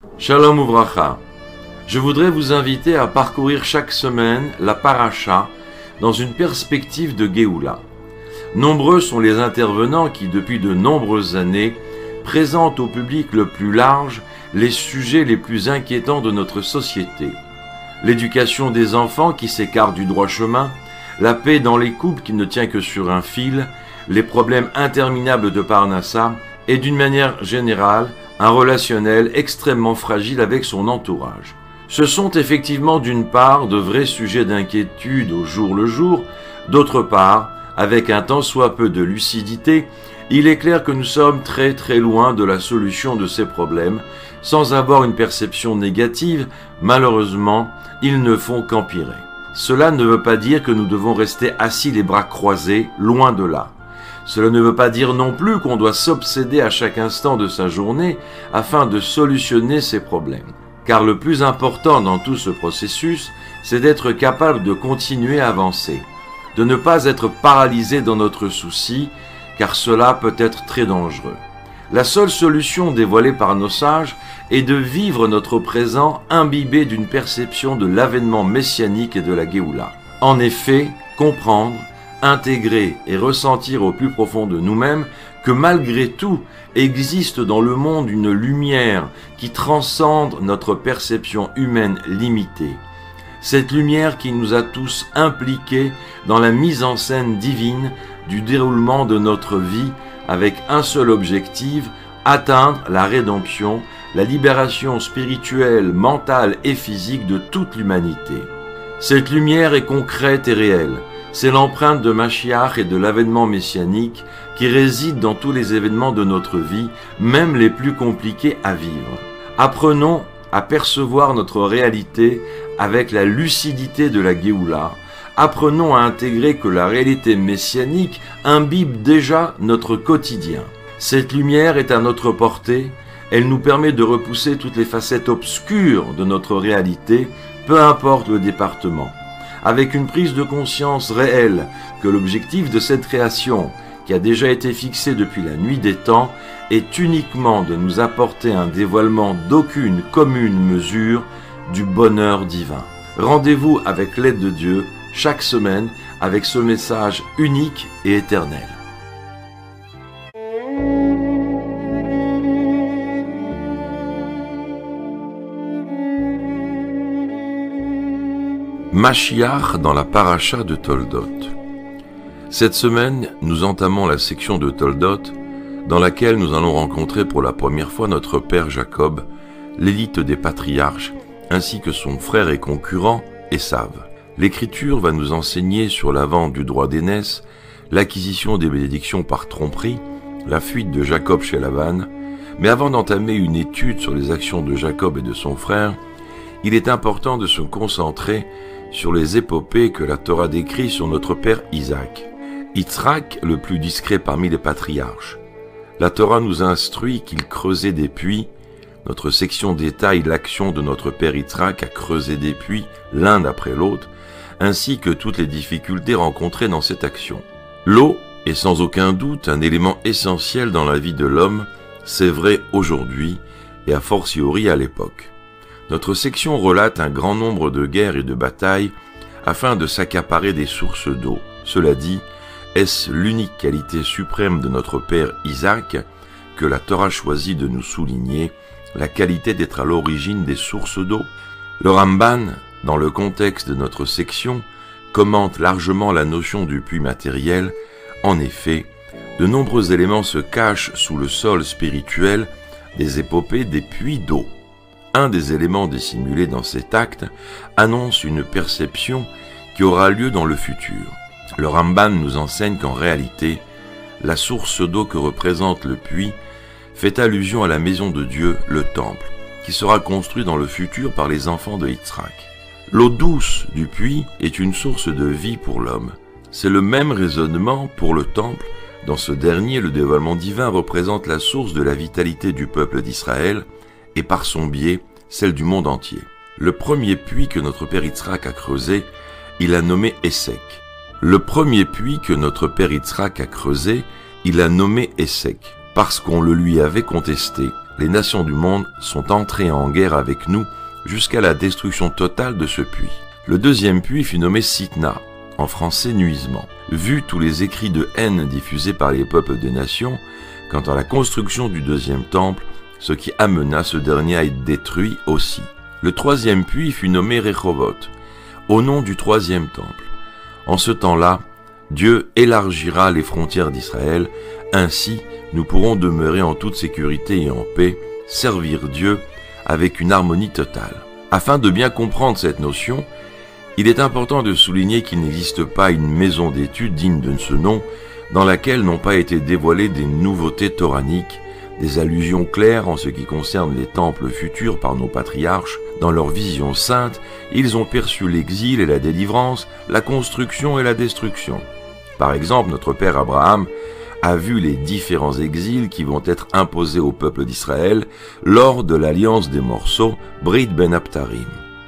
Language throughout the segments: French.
Shalom Uvracha. Je voudrais vous inviter à parcourir chaque semaine la paracha dans une perspective de Géoula. Nombreux sont les intervenants qui, depuis de nombreuses années, présentent au public le plus large les sujets les plus inquiétants de notre société. L'éducation des enfants qui s'écartent du droit chemin, la paix dans les couples qui ne tient que sur un fil, les problèmes interminables de Parnassa et d'une manière générale, un relationnel extrêmement fragile avec son entourage. Ce sont effectivement d'une part de vrais sujets d'inquiétude au jour le jour, d'autre part, avec un tant soit peu de lucidité, il est clair que nous sommes très très loin de la solution de ces problèmes. Sans avoir une perception négative, malheureusement, ils ne font qu'empirer. Cela ne veut pas dire que nous devons rester assis les bras croisés, loin de là. Cela ne veut pas dire non plus qu'on doit s'obséder à chaque instant de sa journée afin de solutionner ces problèmes. Car le plus important dans tout ce processus, c'est d'être capable de continuer à avancer, de ne pas être paralysé dans notre souci, car cela peut être très dangereux. La seule solution dévoilée par nos sages est de vivre notre présent imbibé d'une perception de l'avènement messianique et de la Géoula. En effet, comprendre, intégrer et ressentir au plus profond de nous-mêmes que malgré tout existe dans le monde une lumière qui transcende notre perception humaine limitée. Cette lumière qui nous a tous impliqués dans la mise en scène divine du déroulement de notre vie avec un seul objectif, atteindre la rédemption, la libération spirituelle, mentale et physique de toute l'humanité. Cette lumière est concrète et réelle. C'est l'empreinte de Mashiach et de l'avènement messianique qui réside dans tous les événements de notre vie, même les plus compliqués à vivre. Apprenons à percevoir notre réalité avec la lucidité de la Géoula. Apprenons à intégrer que la réalité messianique imbibe déjà notre quotidien. Cette lumière est à notre portée, elle nous permet de repousser toutes les facettes obscures de notre réalité, peu importe le département. Avec une prise de conscience réelle que l'objectif de cette création, qui a déjà été fixé depuis la nuit des temps, est uniquement de nous apporter un dévoilement d'aucune commune mesure du bonheur divin. Rendez-vous avec l'aide de Dieu chaque semaine avec ce message unique et éternel. Mashiach dans la paracha de Toldot. Cette semaine, nous entamons la section de Toldot dans laquelle nous allons rencontrer pour la première fois notre père Jacob, l'élite des patriarches, ainsi que son frère et concurrent Esav. L'Écriture va nous enseigner sur la vente du droit d'aînesse, l'acquisition des bénédictions par tromperie, la fuite de Jacob chez Laban, mais avant d'entamer une étude sur les actions de Jacob et de son frère, il est important de se concentrer sur les épopées que la Torah décrit sur notre père Isaac. Yitzhak, le plus discret parmi les patriarches. La Torah nous instruit qu'il creusait des puits. Notre section détaille l'action de notre père Yitzhak à creuser des puits l'un après l'autre, ainsi que toutes les difficultés rencontrées dans cette action. L'eau est sans aucun doute un élément essentiel dans la vie de l'homme, c'est vrai aujourd'hui et a fortiori à l'époque. Notre section relate un grand nombre de guerres et de batailles afin de s'accaparer des sources d'eau. Cela dit, est-ce l'unique qualité suprême de notre père Isaac que la Torah choisit de nous souligner, la qualité d'être à l'origine des sources d'eau? Le Ramban, dans le contexte de notre section, commente largement la notion du puits matériel. En effet, de nombreux éléments se cachent sous le sol spirituel des épopées des puits d'eau. Un des éléments dissimulés dans cet acte annonce une perception qui aura lieu dans le futur. Le Ramban nous enseigne qu'en réalité, la source d'eau que représente le puits fait allusion à la maison de Dieu, le temple, qui sera construit dans le futur par les enfants de Yitzhak. L'eau douce du puits est une source de vie pour l'homme. C'est le même raisonnement pour le temple. Dans ce dernier, le dévoilement divin représente la source de la vitalité du peuple d'Israël et par son biais, celle du monde entier. Le premier puits que notre père Yitzhak a creusé, il a nommé Essek. Le premier puits que notre père Yitzhak a creusé, il a nommé Essek, parce qu'on le lui avait contesté. les nations du monde sont entrées en guerre avec nous jusqu'à la destruction totale de ce puits. Le deuxième puits fut nommé Sitna, en français nuisement. Vu tous les écrits de haine diffusés par les peuples des nations, quant à la construction du deuxième temple, ce qui amena ce dernier à être détruit aussi. Le troisième puits fut nommé Rehovot, au nom du troisième temple. En ce temps-là, Dieu élargira les frontières d'Israël, ainsi nous pourrons demeurer en toute sécurité et en paix, servir Dieu avec une harmonie totale. Afin de bien comprendre cette notion, il est important de souligner qu'il n'existe pas une maison d'études digne de ce nom dans laquelle n'ont pas été dévoilées des nouveautés toraniques, des allusions claires en ce qui concerne les temples futurs par nos patriarches. Dans leur vision sainte, ils ont perçu l'exil et la délivrance, la construction et la destruction. Par exemple, notre père Abraham a vu les différents exils qui vont être imposés au peuple d'Israël lors de l'alliance des morceaux, Brit Ben Abtarim.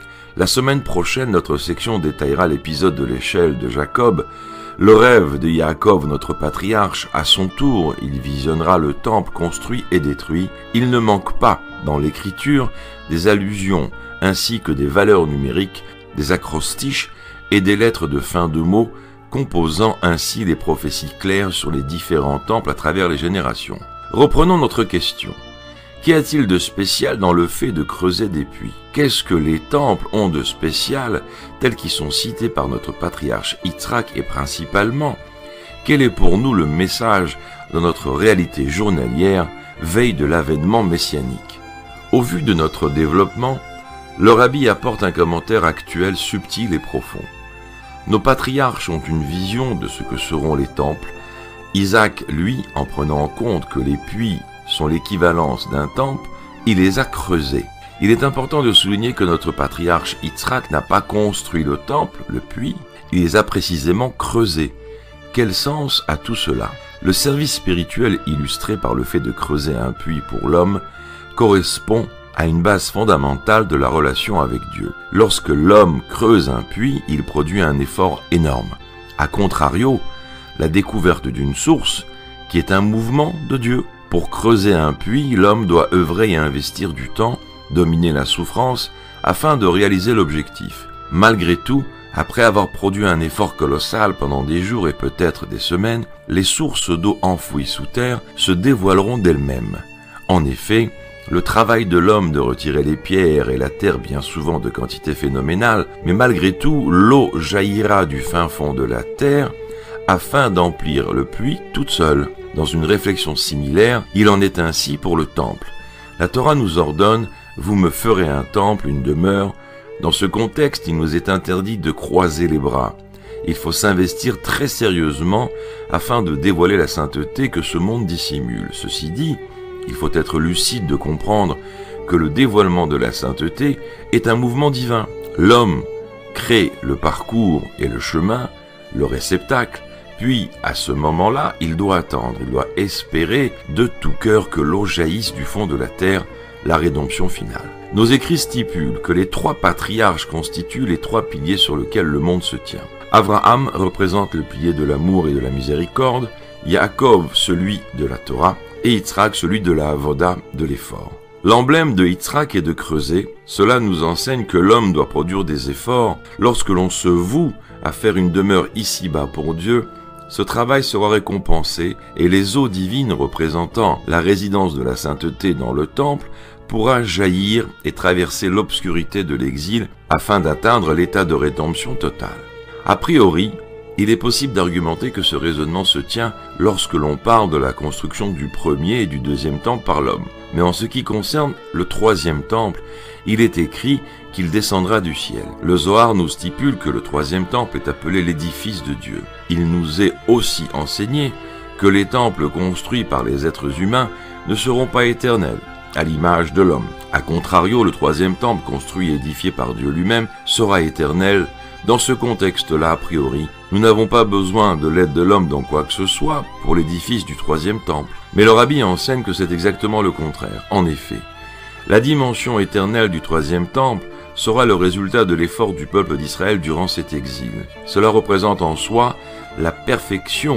La semaine prochaine, notre section détaillera l'épisode de l'échelle de Jacob, le rêve de Yaakov, notre patriarche. À son tour, il visionnera le temple construit et détruit. Il ne manque pas, dans l'écriture, des allusions ainsi que des valeurs numériques, des acrostiches et des lettres de fin de mots, composant ainsi les prophéties claires sur les différents temples à travers les générations. Reprenons notre question. Qu'y a-t-il de spécial dans le fait de creuser des puits? Qu'est-ce que les temples ont de spécial, tels qu'ils sont cités par notre patriarche Yitzhak, et principalement, quel est pour nous le message de notre réalité journalière, veille de l'avènement messianique? Au vu de notre développement, le rabbi apporte un commentaire actuel subtil et profond. Nos patriarches ont une vision de ce que seront les temples. Isaac, lui, en prenant en compte que les puits sont l'équivalence d'un temple, il les a creusés. Il est important de souligner que notre patriarche Yitzhak n'a pas construit le temple, le puits, il les a précisément creusés. Quel sens a tout cela? Le service spirituel illustré par le fait de creuser un puits pour l'homme correspond à une base fondamentale de la relation avec Dieu. Lorsque l'homme creuse un puits, il produit un effort énorme. A contrario, la découverte d'une source, qui est un mouvement de Dieu. Pour creuser un puits, l'homme doit œuvrer et investir du temps, dominer la souffrance, afin de réaliser l'objectif. Malgré tout, après avoir produit un effort colossal pendant des jours et peut-être des semaines, les sources d'eau enfouies sous terre se dévoileront d'elles-mêmes. En effet, le travail de l'homme de retirer les pierres et la terre bien souvent de quantité phénoménale, mais malgré tout, l'eau jaillira du fin fond de la terre afin d'emplir le puits toute seule. Dans une réflexion similaire, il en est ainsi pour le temple. La Torah nous ordonne « Vous me ferez un temple, une demeure ». Dans ce contexte, il nous est interdit de croiser les bras. Il faut s'investir très sérieusement afin de dévoiler la sainteté que ce monde dissimule. Ceci dit, il faut être lucide de comprendre que le dévoilement de la sainteté est un mouvement divin. L'homme crée le parcours et le chemin, le réceptacle, puis à ce moment-là, il doit attendre, il doit espérer de tout cœur que l'eau jaillisse du fond de la terre, la rédemption finale. Nos écrits stipulent que les trois patriarches constituent les trois piliers sur lesquels le monde se tient. Abraham représente le pilier de l'amour et de la miséricorde, Yaakov celui de la Torah, et Yitzhak celui de la avoda, de l'effort. L'emblème de Yitzhak est de creuser. Cela nous enseigne que l'homme doit produire des efforts. Lorsque l'on se voue à faire une demeure ici-bas pour Dieu, ce travail sera récompensé et les eaux divines représentant la résidence de la sainteté dans le temple pourra jaillir et traverser l'obscurité de l'exil afin d'atteindre l'état de rédemption totale. A priori, il est possible d'argumenter que ce raisonnement se tient lorsque l'on parle de la construction du premier et du deuxième temple par l'homme. Mais en ce qui concerne le troisième temple, il est écrit qu'il descendra du ciel. Le Zohar nous stipule que le troisième temple est appelé l'édifice de Dieu. Il nous est aussi enseigné que les temples construits par les êtres humains ne seront pas éternels, à l'image de l'homme. A contrario, le troisième temple construit et édifié par Dieu lui-même sera éternel. Dans ce contexte-là, a priori, nous n'avons pas besoin de l'aide de l'homme dans quoi que ce soit pour l'édifice du troisième temple. Mais le rabbi enseigne que c'est exactement le contraire. En effet, la dimension éternelle du troisième temple sera le résultat de l'effort du peuple d'Israël durant cet exil. Cela représente en soi la perfection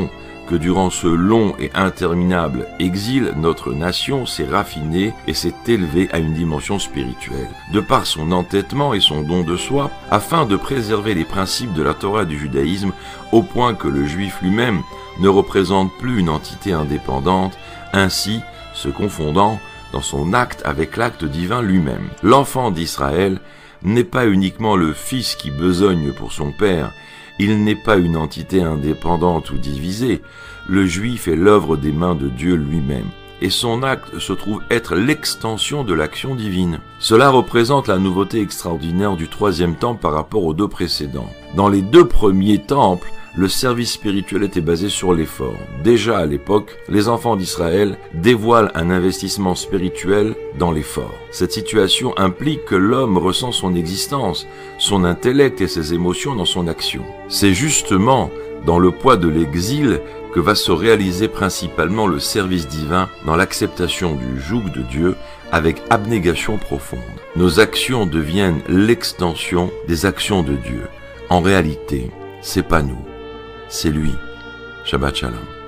que durant ce long et interminable exil, notre nation s'est raffinée et s'est élevée à une dimension spirituelle, de par son entêtement et son don de soi, afin de préserver les principes de la Torah du judaïsme, au point que le juif lui-même ne représente plus une entité indépendante, ainsi se confondant dans son acte avec l'acte divin lui-même. L'enfant d'Israël n'est pas uniquement le fils qui besogne pour son père, il n'est pas une entité indépendante ou divisée, le juif est l'œuvre des mains de Dieu lui-même, et son acte se trouve être l'extension de l'action divine. Cela représente la nouveauté extraordinaire du troisième temple par rapport aux deux précédents. Dans les deux premiers temples, le service spirituel était basé sur l'effort. Déjà à l'époque, les enfants d'Israël dévoilent un investissement spirituel dans l'effort. Cette situation implique que l'homme ressent son existence, son intellect et ses émotions dans son action. C'est justement dans le poids de l'exil que va se réaliser principalement le service divin dans l'acceptation du joug de Dieu avec abnégation profonde. Nos actions deviennent l'extension des actions de Dieu. En réalité, c'est pas nous, c'est lui. Shabbat Shalom.